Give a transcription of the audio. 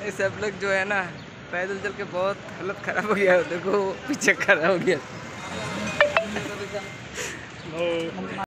ये सब लोग जो है ना पैदल चल के बहुत हालत खराब हो गया। देखो पीछे खड़ा हो गया।